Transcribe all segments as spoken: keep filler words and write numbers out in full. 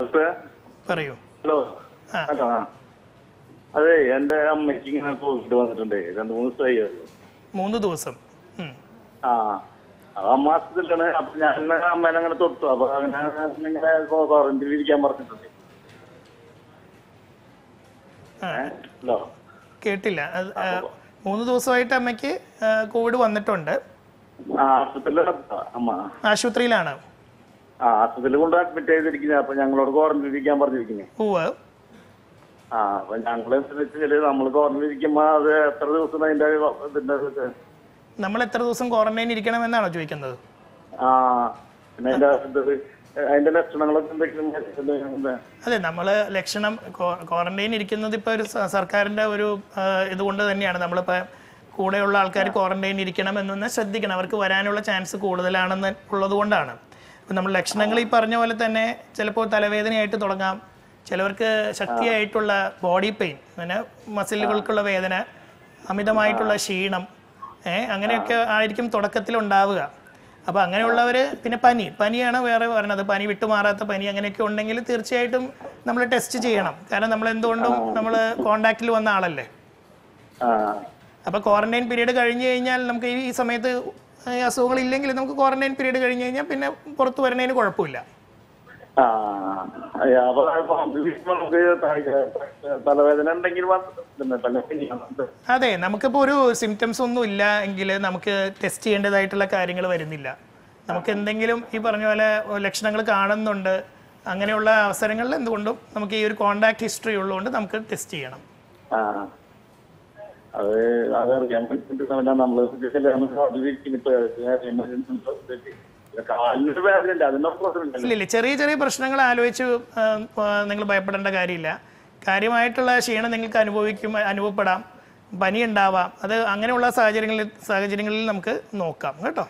പറയൂ. Hello hello ആ അതെ എന്റെ അമ്മയ്ക്ക് ഇങ്ങനെ കോവിഡ് വന്നിട്ടുണ്ട്. രണ്ടു മൂന്ന് ദിവസമായി. മൂന്ന് ദിവസം ആ അമ്മ ആശുപത്രിയിലാണ്. അപ്പൊ ഞാൻ അമ്മേനെ അങ്ങനെ തൊട്ടു. അപ്പൊ അങ്ങനെ ഇങ്ങനെ ക്വാറന്റീനിൽ ഇരിക്കാൻ പറഞ്ഞിട്ടുണ്ട്. ഹലോ കേട്ടില്ല. മൂന്ന് ദിവസമായിട്ട് അമ്മയ്ക്ക് കോവിഡ് വന്നിട്ടുണ്ട്. അമ്മ ആശുപത്രിയിലാണ്. ആ ആശുപത്രിയിൽ കൊണ്ട് അഡ്മിറ്റ് ചെയ്തിരിക്കുന്നത്. അപ്പൊ ഞങ്ങളോട് ക്വാറന്റീനിൽ ഇരിക്കാൻ പറഞ്ഞിരിക്കുന്നത്. ആ അപ്പൊ ഞങ്ങൾ എന്താ വെച്ചാല് നമ്മള് ക്വാറന്റീനിൽ ഇരിക്കുമ്പോ അത് എത്ര ദിവസം അതിന്റെ ഇതിന്റെ നമ്മൾ എത്ര ദിവസം ക്വാറന്റൈൻ ഇരിക്കണം എന്നാണോ ചോദിക്കുന്നത്? ആ പിന്നെ അതിന്റെ അതിന്റെ ലക്ഷണങ്ങളൊക്കെ എന്തെങ്കിലും? അതെ, നമ്മള് ലക്ഷണം ക്വാറന്റൈൻ ഇരിക്കുന്നത് ഇപ്പൊ ഒരു സർക്കാരിന്റെ ഒരു ഇതുകൊണ്ട് തന്നെയാണ്. നമ്മളിപ്പോ കൂടെയുള്ള ആൾക്കാർ ക്വാറന്റൈൻ ഇരിക്കണം എന്നൊന്ന് ശ്രദ്ധിക്കണം. അവർക്ക് വരാനുള്ള ചാൻസ് കൂടുതലാണെന്ന് ഉള്ളത് കൊണ്ടാണ്. ഇപ്പം നമ്മൾ ലക്ഷണങ്ങൾ ഈ പറഞ്ഞ പോലെ തന്നെ ചിലപ്പോൾ തലവേദനയായിട്ട് തുടങ്ങാം. ചിലവർക്ക് ശക്തിയായിട്ടുള്ള ബോഡി പെയിൻ, പിന്നെ മസിലുകൾക്കുള്ള വേദന, അമിതമായിട്ടുള്ള ക്ഷീണം, ഏഹ് അങ്ങനെയൊക്കെ ആയിരിക്കും തുടക്കത്തിൽ ഉണ്ടാവുക. അപ്പോൾ അങ്ങനെയുള്ളവർ, പിന്നെ പനി പനിയാണ് വേറെ പറയണത്. പനി വിട്ടുമാറാത്ത പനി അങ്ങനെയൊക്കെ ഉണ്ടെങ്കിൽ തീർച്ചയായിട്ടും നമ്മൾ ടെസ്റ്റ് ചെയ്യണം. കാരണം നമ്മൾ എന്തുകൊണ്ടും നമ്മൾ കോണ്ടാക്റ്റിൽ വന്ന ആളല്ലേ. അപ്പോൾ ക്വാറന്റൈൻ പീരീഡ് കഴിഞ്ഞ് കഴിഞ്ഞാൽ നമുക്ക് ഈ സമയത്ത് അസുഖങ്ങൾ ഇല്ലെങ്കിൽ നമുക്ക് ക്വാറന്റൈൻ പീരീഡ് കഴിഞ്ഞ് കഴിഞ്ഞാൽ പിന്നെ പുറത്തു വരുന്നതിന് കുഴപ്പമില്ല. അതെ, നമുക്കിപ്പോൾ ഒരു സിംറ്റംസ് ഒന്നും ഇല്ല എങ്കിൽ നമുക്ക് ടെസ്റ്റ് ചെയ്യേണ്ടതായിട്ടുള്ള കാര്യങ്ങൾ വരുന്നില്ല. നമുക്ക് എന്തെങ്കിലും ഈ പറഞ്ഞ പോലെ ലക്ഷണങ്ങൾ കാണുന്നുണ്ട്, അങ്ങനെയുള്ള അവസരങ്ങളിൽ എന്തുകൊണ്ടും നമുക്ക് ഈ ഒരു കോണ്ടാക്ട് ഹിസ്റ്ററി ഉള്ളതുകൊണ്ട് നമുക്ക് ടെസ്റ്റ് ചെയ്യണം. അത് അതറിയാൻ പറ്റുന്ന നമ്മള് ഇല്ല, ചെറിയ ചെറിയ പ്രശ്നങ്ങൾ ആലോചിച്ച് നിങ്ങൾ ഭയപ്പെടേണ്ട കാര്യമില്ല. കാര്യമായിട്ടുള്ള ക്ഷീണം നിങ്ങൾക്ക് അനുഭവിക്കും അനുഭവപ്പെടാം, പനി ഉണ്ടാവാം. അത് അങ്ങനെയുള്ള സാഹചര്യങ്ങളിൽ സാഹചര്യങ്ങളിൽ നമുക്ക് നോക്കാം കേട്ടോ.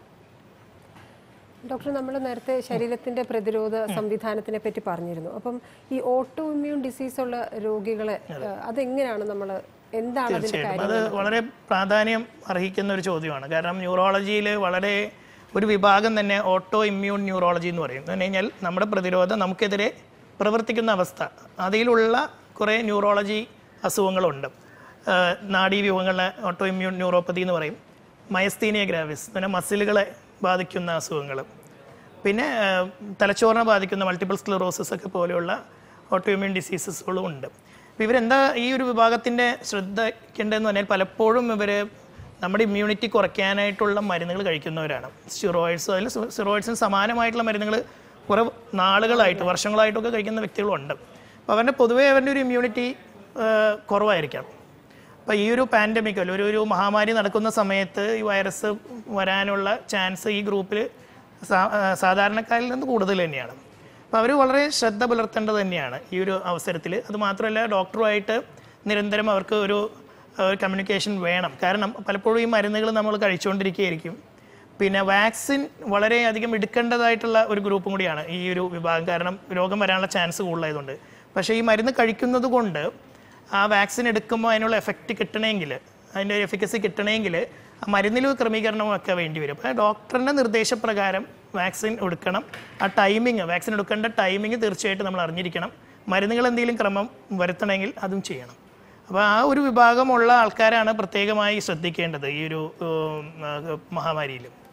ഡോക്ടർ, നമ്മൾ നേരത്തെ ശരീരത്തിന്റെ പ്രതിരോധ സംവിധാനത്തിനെ പറ്റി പറഞ്ഞിരുന്നു. അപ്പം ഈ ഓട്ടോ ഇമ്മ്യൂൺ ഡിസീസ് ഉള്ള രോഗികളെ അതെങ്ങനെയാണ് നമ്മൾ എന്താണ്? തീർച്ചയായിട്ടും അത് വളരെ പ്രാധാന്യം അർഹിക്കുന്ന ഒരു ചോദ്യമാണ്. കാരണം ന്യൂറോളജിയിൽ വളരെ ഒരു വിഭാഗം തന്നെ ഓട്ടോ ഇമ്മ്യൂൺ ന്യൂറോളജി എന്ന് പറയും. എന്ന് പറഞ്ഞു കഴിഞ്ഞാൽ നമ്മുടെ പ്രതിരോധം നമുക്കെതിരെ പ്രവർത്തിക്കുന്ന അവസ്ഥ. അതിലുള്ള കുറേ ന്യൂറോളജി അസുഖങ്ങളുണ്ട്. നാഡീവ്യൂഹങ്ങളെ ഓട്ടോ ഇമ്മ്യൂൺ ന്യൂറോപ്പതി എന്ന് പറയും. മയസ്തീനിയ ഗ്രാവിസ് പിന്നെ മസിലുകളെ ബാധിക്കുന്ന അസുഖങ്ങൾ, പിന്നെ തലച്ചോറിനെ ബാധിക്കുന്ന മൾട്ടിപ്പിൾ സ്ക്ലറോസിസ് ഒക്കെ പോലെയുള്ള ഓട്ടോ ഇമ്മ്യൂൺ ഡിസീസസുകളും ഉണ്ട്. അപ്പോൾ ഇവരെന്താ ഈ ഒരു വിഭാഗത്തിൻ്റെ ശ്രദ്ധിക്കേണ്ടതെന്ന് പറഞ്ഞാൽ പലപ്പോഴും ഇവർ നമ്മുടെ ഇമ്മ്യൂണിറ്റി കുറയ്ക്കാനായിട്ടുള്ള മരുന്നുകൾ കഴിക്കുന്നവരാണ്. സ്റ്റിറോയിഡ്സ്, അതിൽ സ്റ്റിറോയിഡ്സിന് സമാനമായിട്ടുള്ള മരുന്നുകൾ കുറേ നാളുകളായിട്ട് വർഷങ്ങളായിട്ടൊക്കെ കഴിക്കുന്ന വ്യക്തികളുണ്ട്. അപ്പോൾ അവരുടെ പൊതുവേ അവരുടെ ഒരു ഇമ്മ്യൂണിറ്റി കുറവായിരിക്കാം. അപ്പോൾ ഈ ഒരു പാൻഡമിക് അല്ല ഒരു ഒരു മഹാമാരി നടക്കുന്ന സമയത്ത് ഈ വൈറസ് വരാനുള്ള ചാൻസ് ഈ ഗ്രൂപ്പിൽ സാധാരണക്കാരിൽ നിന്ന് കൂടുതൽ തന്നെയാണ്. അപ്പോൾ അവർ വളരെ ശ്രദ്ധ പുലർത്തേണ്ടത് തന്നെയാണ് ഈ ഒരു അവസരത്തിൽ. അതുമാത്രമല്ല ഡോക്ടറുമായിട്ട് നിരന്തരം അവർക്ക് ഒരു കമ്മ്യൂണിക്കേഷൻ വേണം. കാരണം പലപ്പോഴും ഈ മരുന്നുകൾ നമ്മൾ കഴിച്ചുകൊണ്ടിരിക്കുകയായിരിക്കും. പിന്നെ വാക്സിൻ വളരെയധികം എടുക്കേണ്ടതായിട്ടുള്ള ഒരു ഗ്രൂപ്പും കൂടിയാണ് ഈ ഒരു വിഭാഗം. കാരണം രോഗം വരാനുള്ള ചാൻസ് കൂടുതലായതുകൊണ്ട്. പക്ഷേ ഈ മരുന്ന് കഴിക്കുന്നത് കൊണ്ട് ആ വാക്സിൻ എടുക്കുമ്പോൾ അതിനുള്ള എഫക്റ്റ് കിട്ടണമെങ്കിൽ, അതിൻ്റെ എഫിക്കസി കിട്ടണമെങ്കിൽ ആ മരുന്നിൽ ക്രമീകരണമൊക്കെ വേണ്ടി വരും. അപ്പോൾ ഡോക്ടറിൻ്റെ നിർദ്ദേശപ്രകാരം വാക്സിൻ എടുക്കണം. ആ ടൈമിങ്, വാക്സിൻ എടുക്കേണ്ട ടൈമിങ് തീർച്ചയായിട്ടും നമ്മൾ അറിഞ്ഞിരിക്കണം. മരുന്നുകൾ എന്തെങ്കിലും ക്രമം വരുത്തണമെങ്കിൽ അതും ചെയ്യണം. അപ്പോൾ ആ ഒരു വിഭാഗമുള്ള ആൾക്കാരാണ് പ്രത്യേകമായി ശ്രദ്ധിക്കേണ്ടത് ഈ ഒരു മഹാമാരിയിൽ.